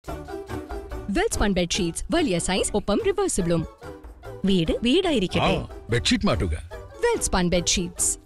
Welspun bedsheets വലിയ size ഒപ്പം റിവേഴ്സിബിളും. വീട് വീടായിരിക്കട്ടെ. ബെഡ്ഷീറ്റ് മാറ്റുക. വെൽസ്പൺ ബെഡ്ഷീറ്റ്സ്.